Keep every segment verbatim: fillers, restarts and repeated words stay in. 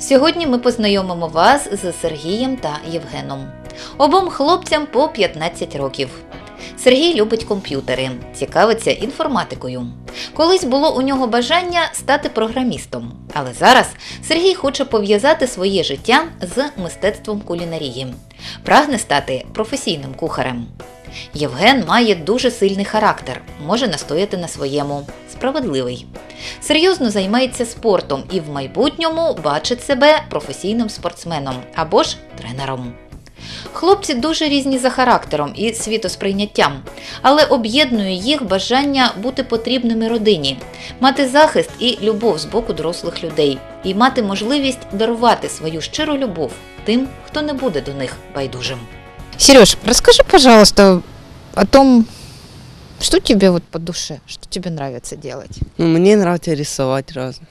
Сьогодні ми познайомимо вас з Сергієм та Євгеном. Обом хлопцям по п'ятнадцять років. Сергій любить комп'ютери, цікавиться інформатикою. Колись було у нього бажання стати програмістом, але зараз Сергій хоче пов'язати своє життя з мистецтвом кулінарії. Прагне стати професійним кухарем. Євген має дуже сильний характер, може настояти на своєму, справедливий. Серйозно займається спортом і в майбутньому бачить себе професійним спортсменом або ж тренером. Хлопці дуже різні за характером і світосприйняттям, але об'єднує їх бажання бути потрібними родині, мати захист і любов з боку дорослих людей, і мати можливість дарувати свою щиру любов тим, хто не буде до них байдужим. Сереж, расскажи, пожалуйста, о том, что тебе вот по душе, что тебе нравится делать? Ну, мені подобається рисувати разом.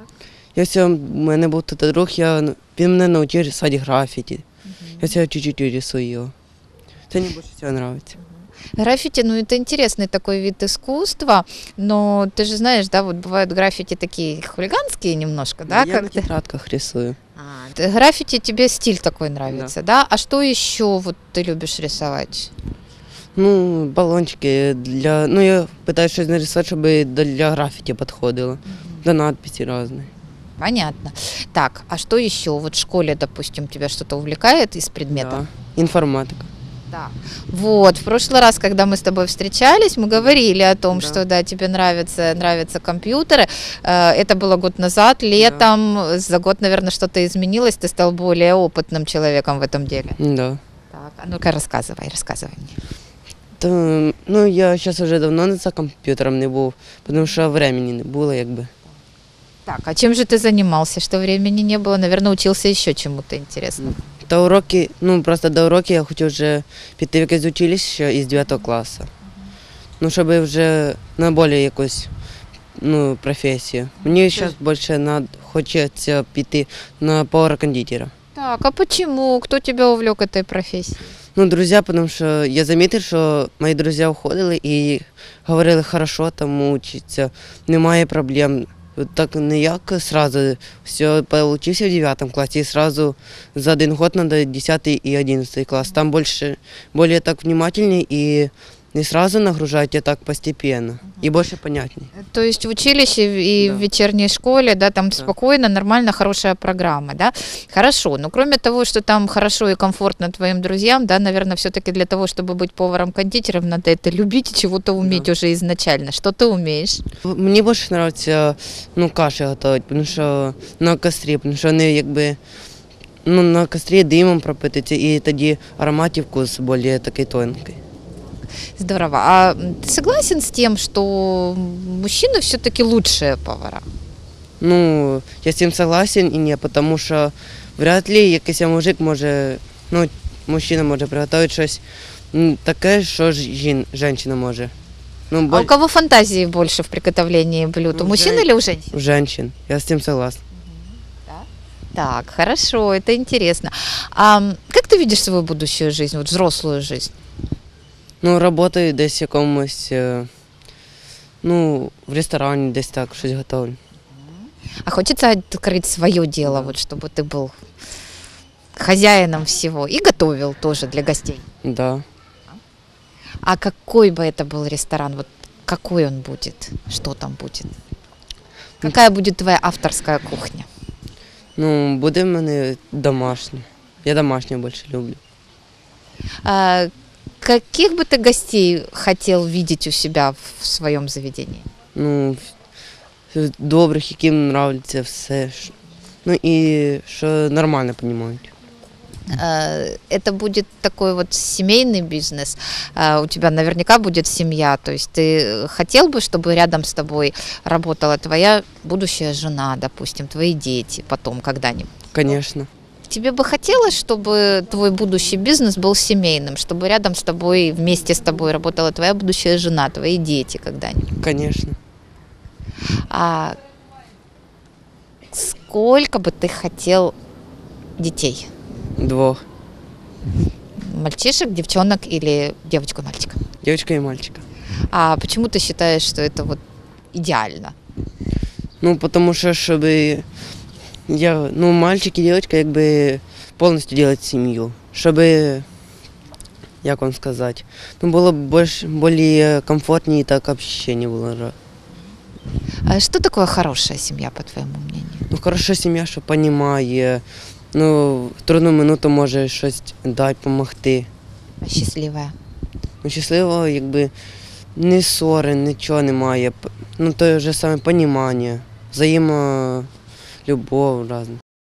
Я все, у мене був тут друг, я, він мене навчив рисувати графіті. Угу. Я себе чуть-чуть рисую його. Це мені більше всього подобається. Граффити, ну это интересный такой вид искусства, но ты же знаешь, да, вот бывают граффити такие хулиганские немножко, да? Я как на ты... тетрадках рисую. А, граффити, тебе стиль такой нравится, да. да? А что еще вот ты любишь рисовать? Ну, балончики для, ну я пытаюсь щось нарисувати, щоб для графіті підходило, угу. Для надписи різні. Понятно. Так, а что еще? Вот в школе, допустим, тебя что-то увлекает из предметов? Да, информатика. Да. Вот, в прошлый раз, когда мы с тобой встречались, мы говорили о том, да. что да, тебе нравятся, нравятся компьютеры. Это было год назад, летом. Да. За год, наверное, что-то изменилось, ты стал более опытным человеком в этом деле. Да. Так, а ну-ка рассказывай, рассказывай мне. То, ну, я сейчас уже давно за компьютером не був, потому что времени не было, якби. Так, а чем же ты занимался, что времени не было? Наверное, учился еще чему-то интересному. До уроки, ну просто до уроки я хотів вже піти в якесь училище із дев'ятого класу. Ну, щоб вже на більш якусь, ну, професію. Мені зараз більше над, хочеться піти на повара-кондитера. Так, а почему? Кто тебя увлек этой профессией? Ну, друзі, тому що я замітив, що мої друзі уходили і говорили, хорошо, там учиться, немає проблем. Так не як сразу все получился в девятом классе и сразу за один год надо десятый и одиннадцатый класс. Там больше, более так внимательнее и не сразу нагружать, а так постепенно и больше понятнее. То есть в училище и да. в вечерней школе, да, там да. спокойно, нормально, хорошая программа, да? Хорошо, но кроме того, что там хорошо и комфортно твоим друзьям, да, наверное, все-таки для того, чтобы быть поваром-кондитером, надо это любить и чего-то уметь да. уже изначально. Что ты умеешь? Мне больше нравится, ну, каши готовить, потому что на кострі, потому что вони якби, ну, на кострі димом пропитуються і тоді аромат і вкус більш такий тонкий. Здорово. А ты согласен с тем, что мужчины все-таки лучшие повара? Ну, я с этим согласен и нет, потому что вряд ли якийсь мужик може, ну, мужчина може приготувати щось таке, що жін, жінка може. Ну, а боль... у кого фантазии больше в приготовлении блюд? Ну, у мужчин жен... или у женщин? У женщин. Я с этим согласен. Да? Так, хорошо, это интересно. А как ты видишь свою будущую жизнь, вот взрослую жизнь? Ну, работаю десь в якомусь, ну, в ресторані десь так, щось готовлю. А хочется открыть свое дело, да. вот, чтобы ты был хозяином всего и готовил тоже для гостей? Да. А какой бы это был ресторан? Вот какой он будет? Что там будет? Какая будет твоя авторская кухня? Ну, буде в мене домашня. Я домашнюю більше люблю. А, каких бы ты гостей хотел видеть у себя в своем заведении? Ну, добрих, яким нравится все. Ну и что нормально понимают. Это будет такой вот семейный бизнес. У тебя наверняка будет семья. То есть ты хотел бы, чтобы рядом с тобой работала твоя будущая жена, допустим, твои дети потом когда-нибудь? Конечно. Тебе бы хотелось, чтобы твой будущий бизнес был семейным, чтобы рядом с тобой, вместе с тобой работала твоя будущая жена, твои дети когда-нибудь? Конечно. А сколько бы ты хотел детей? Двух. Мальчишек, девчонок или девочку и мальчика? Девочка и мальчика. А почему ты считаешь, что это вот идеально? Ну, потому что, чтобы Я, ну, мальчик і дівчинка якби повністю роблять сім'ю, щоб, як вам сказати, ну, було більш, більш комфортніше і так общення було. А что такое хорошая семья, по твоему мнению? Ну, хороша сім'я, що розуміє, ну, в трудну минуту може щось дати, допомогти. А счастливая? Ну, щасливо, якби, ні ссори, нічого немає. Ну, то же саме розуміння, взаємолюбов разна.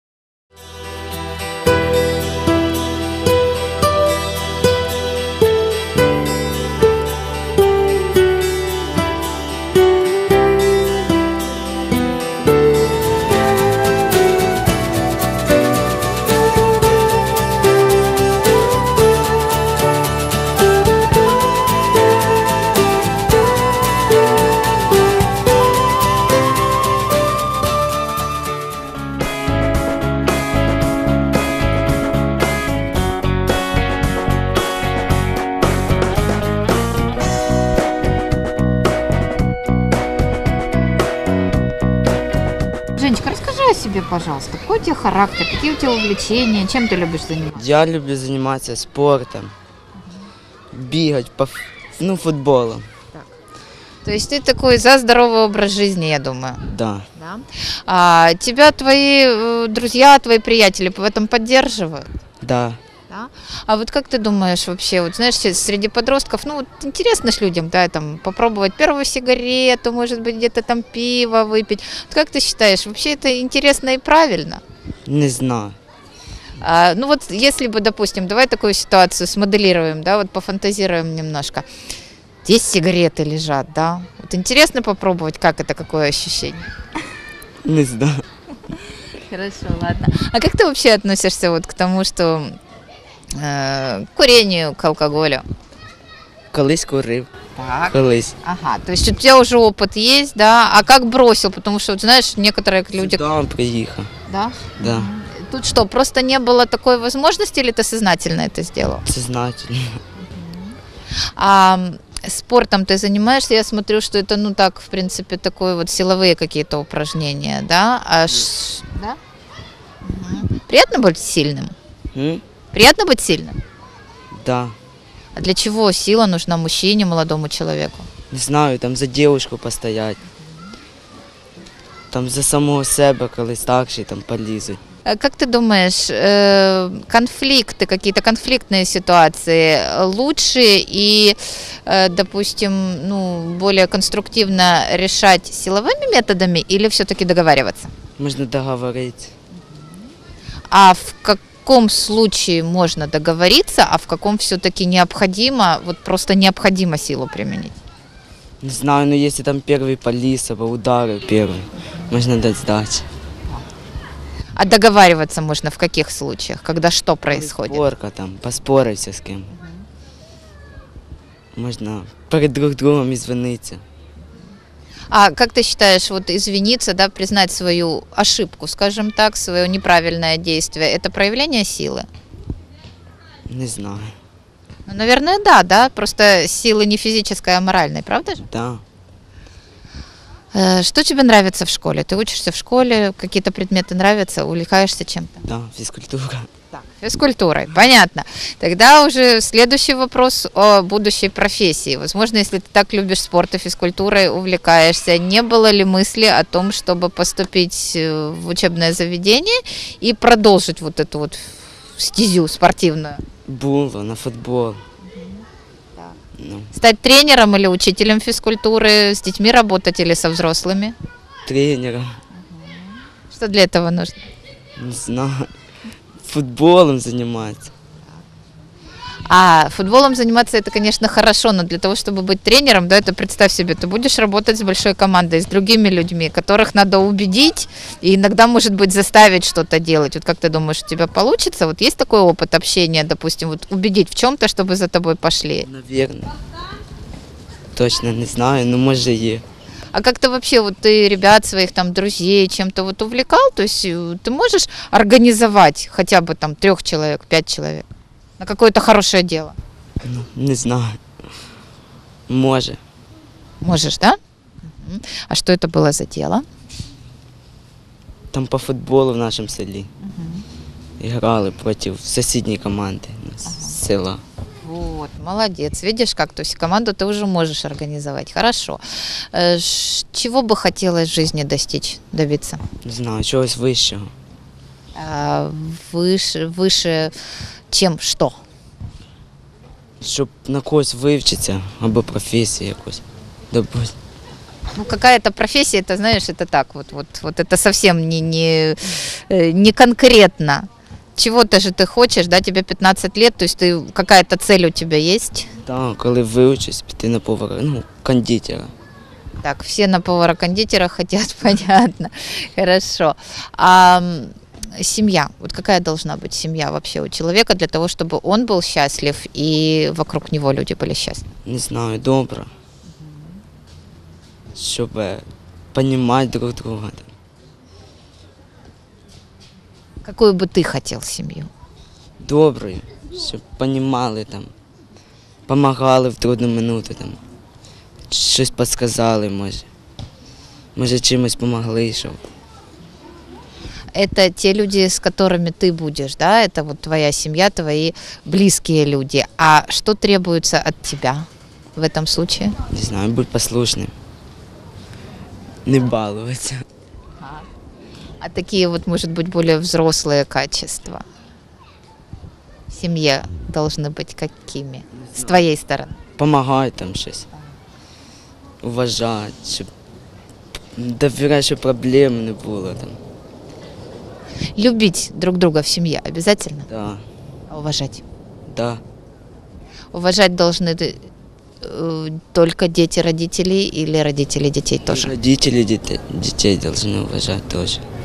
Женечка, расскажи о себе, пожалуйста. Какой у тебя характер, какие у тебя увлечения, чем ты любишь заниматься? Я люблю заниматься спортом, бегать по ф- ну, футболом. То есть ты такой за здоровый образ жизни, я думаю. Да. Да? А тебя твои э, друзья, твои приятели в этом поддерживают? Да. Да? А вот как ты думаешь вообще, вот знаешь, сейчас среди подростков, ну вот интересно ж людям, да, там попробовать первую сигарету, может быть где-то там пиво выпить. Вот как ты считаешь, вообще это интересно и правильно? Не знаю. А, ну вот если бы, допустим, давай такую ситуацию смоделируем, да, вот пофантазируем немножко. Здесь сигареты лежат, да. Вот интересно попробовать, как это, какое ощущение? Не знаю. Хорошо, ладно. А как ты вообще относишься вот к тому, что э, к курению, к алкоголю? Колись курив. Так. Колись. Ага, то есть у тебя уже опыт есть, да? А как бросил? Потому что, вот, знаешь, некоторые люди... Сюди приїхав. Да? Да. Тут что, просто не было такой возможности или ты сознательно это сделал? Сознательно. А спортом ты занимаешься? Я смотрю, что это, ну так, в принципе, такое вот силовые какие-то упражнения, да? А ш- да? Мгм. Приятно быть сильным? М? Приятно быть сильным? Да. А для чего сила нужна мужчине, молодому человеку? Не знаю, там за дівчинку постоять. Там за самого себе, коли старший там полізуть. Э, Как ты думаешь, э, конфликты, какие-то конфликтные ситуации лучше и, э, допустим, ну, более конструктивно решать силовыми методами или все-таки договариваться? Можна договоритися. А в каком случае можно договориться, а в каком все-таки необходимо, вот просто необходимо силу применить? Не знаю, ну якщо там перший поліз або ударив перший, можна дати здачі. А договариваться можно в каких случаях, когда что происходит? Спорка там, поспорився з ким. Можна перед друг другом ізвинитися. А как ты считаешь, вот извиниться, да, признать свою ошибку, скажем так, свое неправильное действие, это проявление силы? Не знаю. Ну, наверное, да, да, просто силы не физической, а моральной, правда же? Да. Э, Что тебе нравится в школе? Ты учишься в школе, какие-то предметы нравятся, увлекаешься чем-то? Да, фізкультура. Физкультурой, понятно. Тогда уже следующий вопрос о будущей профессии. Возможно, если ты так любишь спорт и физкультурой, увлекаешься, не было ли мысли о том, чтобы поступить э, в учебное заведение и продолжить вот эту вот стезю спортивную? Було на футбол. Ну, Стать тренером или учителем физкультуры, с детьми работать или со взрослыми? тренером. Что для этого нужно? Не знаю. Футболом займатися. А футболом заниматься это, конечно, хорошо, но для того, чтобы быть тренером, да, это представь себе, ты будешь работать с большой командой, с другими людьми, которых надо убедить и иногда, может быть, заставить что-то делать. Вот как ты думаешь, у тебя получится? Вот есть такой опыт общения, допустим, вот убедить в чем-то, чтобы за тобой пошли? Навірно. Точно не знаю, ну може є. А как ты вообще, вот ты ребят своих там друзей чем-то вот увлекал? То есть э, ты можешь организовать хотя бы там трех человек, пять человек на какое-то хорошее дело? Ну, не знаю. Може. Можешь, да? Мгм. А что это было за дело? там по футболу в нашому селі. Грали проти сусідньої команди з села. Вот, молодец. Видишь как, то есть команду ты уже можешь организовать. Хорошо. Э, ш- Чего бы хотелось в жизни достичь, добиться? Не знаю, чогось вищого. А, Выше, выше, чем что? Щоб на когось вивчитися або професію якусь добути. Ну, какая-то профессия, это, знаешь, это так, вот, вот, вот это совсем не, не, э, не конкретно. Чего-то же ты хочешь, да, тебе пятнадцать лет, то есть ты, какая-то цель у тебя есть? Так, коли вивчусь, піти на повара, ну, кондитера. Так, все на повара-кондитера хотят, понятно. Хорошо. А м, семья, вот какая должна быть семья вообще у человека для того, чтобы он был счастлив и вокруг него люди были счастливы? Не знаю, добре. Щоб розуміти друг друга. Какую бы ты хотел семью? Доброю, щоб розуміли там, допомагали в трудну минуту там. Щось підказали, може. Може, чимось допомогли, щоб. Это те люди, с которыми ты будешь, да? Это вот твоя семья, твои близкие люди. А что требуется от тебя в этом случае? Не знаю, будь послушним. Не балуватися. А такие вот, может быть, более взрослые качества в семье должны быть какими? С твоей стороны. Помагати там щось. Уважати, щоб довіряти, щоб проблем не було там. Любить друг друга в семье обязательно? Да, А уважать? да. Уважать должны э, только дети родителей или родители детей тоже? Родители детей, детей должны уважать тоже.